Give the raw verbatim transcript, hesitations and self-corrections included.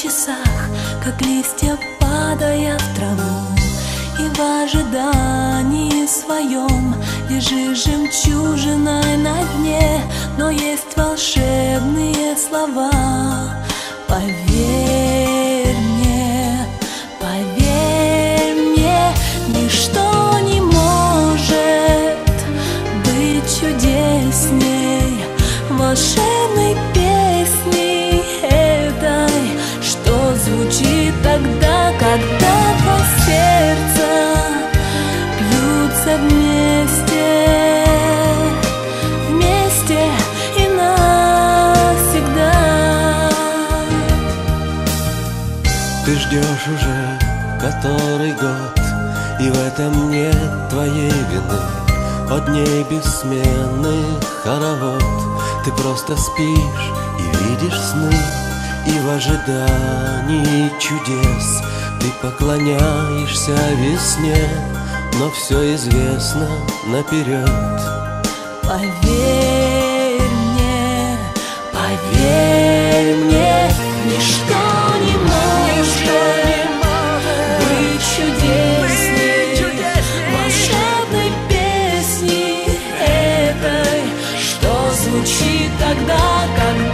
часах, как листья падая в траву, и в ожидании своем лежишь жемчужиной на дне. Но есть волшебные слова. Поверь мне, поверь мне, ничто не может быть чудесней волшебной песни этой, что звучит тогда, когда два сердца бьются вместе, вместе и навсегда. Ты ждешь уже который год, и в этом нет твоей вины. От дней бессменных хоровод ты просто спишь и видишь сны, и в ожидании чудес ты поклоняешься весне, но все известно наперед. Поверь мне, поверь мне, ничто не может быть чудесней волшебной песни этой, что звучит тогда, когда